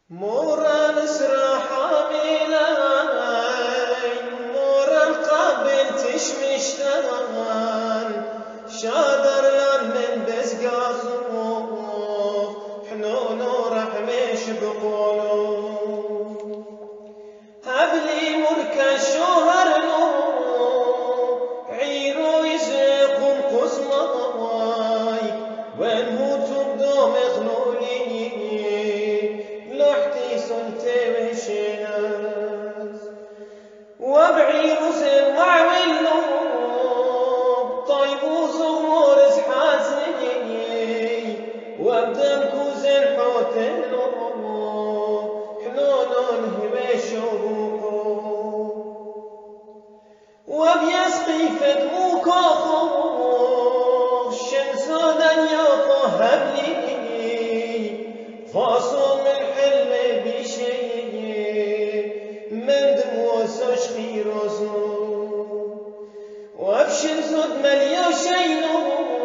مورا نسرى حاملاي مورا القابل تشمشتان شادر لان من بزقازوف حنون ورحمش بقولو هبلي مركا شهر نو عيرو يزقون قزماي وين موتو بدوم يخنوني لحتي سلتي وشيناس وبعير زين وعويلو طيب وزغمور زحازي وابدن كوزين حوتلو حنونون هبيشو وبيسقي فدموك الشمسون يوقو هبلي فاصل من حلم بشيء من دموس خير وابشر زود مليو شينو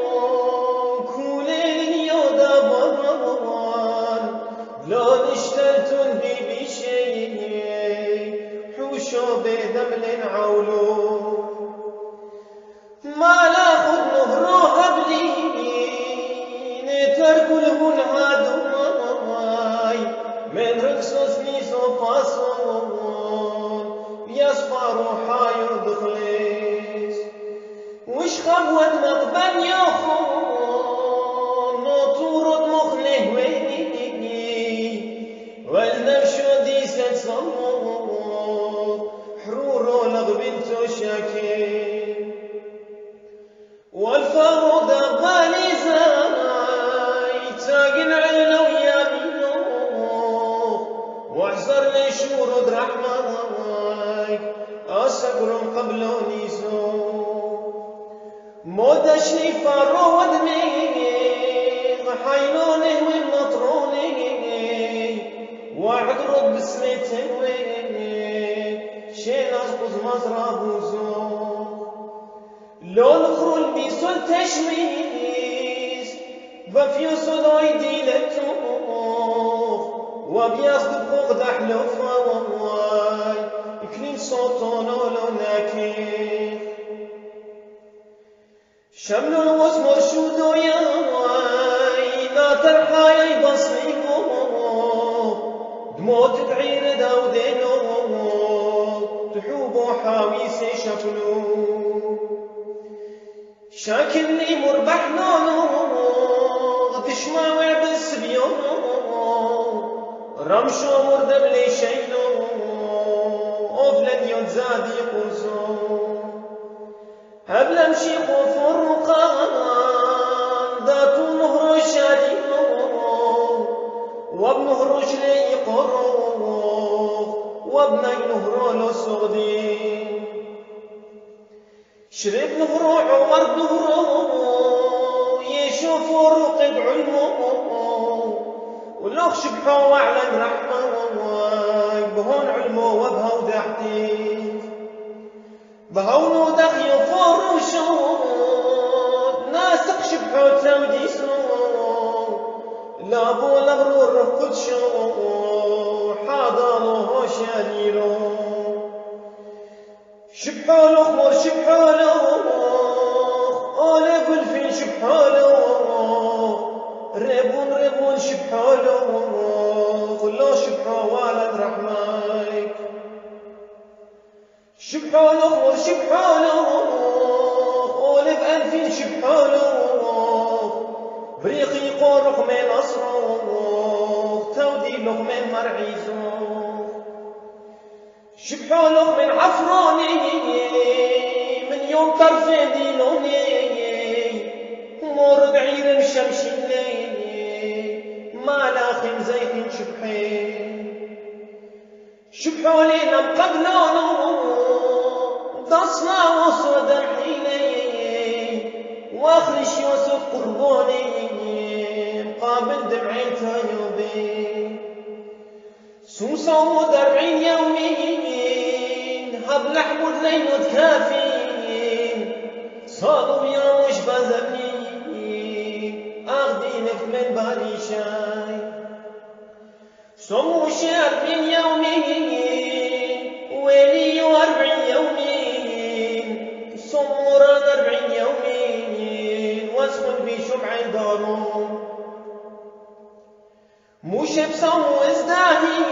كولين يودا بران لو اشتلتون بي بشيء حوشو بدمل عولو ما لاخذ نهرو هبلي نتركو لهن هادو من رقصوس نيسو باسون يصفارو حايو دخليس وش خبوت مقبل ياخون نطورد مخله ويني والنفشو ديسة صمو حرورو لغبنتو شاكي والفارو دبالي زاي تاقن علو يامينو واحزر لي شورد رحماي أسقرم قبلو نيزو مودشني فارو ودميغ حينوني والنطروني وعقرب بسميتي شين أزقز مزرابوزو لو نخرل بيسول تشميس بفيوسو دويدي لتوخ وبيصد فوق دحلو فواي يكلين صوتونو لو ناكيف شملو الوزمر شودو ياي لا ترحاي بصيبو دموت تعير داودينو تحوبو حاويسي شفلو شاكلني مربح نونو تشماوع بالسبيونو رمشو مردم لي شينو أفلن ينزادي قوزو هبل امشي خوف الرقان داتو مهرو شارينو وابنهرو جلي قرو وابني نهرو لو سودين شرب نهرو عمر نهرو يشوفو رقد علمو ولوخ شبحو واعلن رحمة بهون علمو وبهو دحتي بهونو دخيو فروشو ناسق شبحو توديسو لابو لغرور رفضشو حاضانو هو شاريرو شبحولو خمر شبحولو أولي قلفين شبحولو ريبون شبحولو خلو شبحو والد رحمايك شبحولو خمر شبحولو أولي بألفين شبحولو بريقي قرق من أصرو تودي لقمين مرعيزو شبحولو من عفروني من يوم طرفين دينوني مور بعير مشمشيني ما لاخم زيتين شبحين شبحولي لم قبلونو ضصنا وصود الحيني واخرش يوسف قربوني قابل دمعين تايوبين سوسو ودرعين يومين هبل حمود لينود كافين صادوا يا وش بزبني اغدينك من بالي شاي صوم شهر من يومين ويلي 40 يومين صوم مراد 40 يومين واسكن في شمع دارهم مش بصوم وازدادي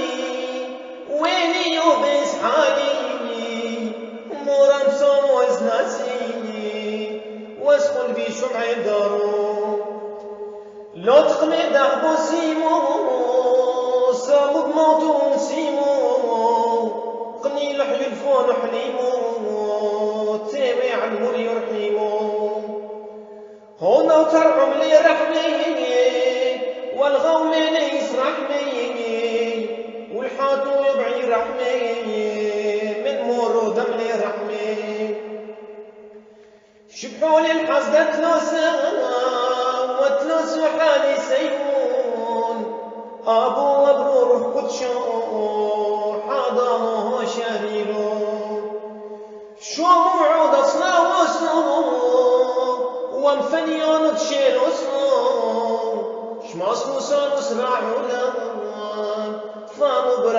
ويلي يوبس حالي مراد صوم وازناسي واسكن في شمع دارهم لو تقمد أحبو سيمو صامد موتون سيمو قني لحي الفون حليمو تيوي عن مولي يرحيمو هنا ترعم لي رحمي والغوم ليس رحمي والحاطو يبعي رحمي من مورو دم لي رحمي شبحولي الحزدة تلوسا وتلوس حالي سيمون أبو وبرور قدشو حضره شهيلو شو موعود أصلا وصلو ومفنيون تشيل وصلو شما صلو سانو سراعو لان فانو برا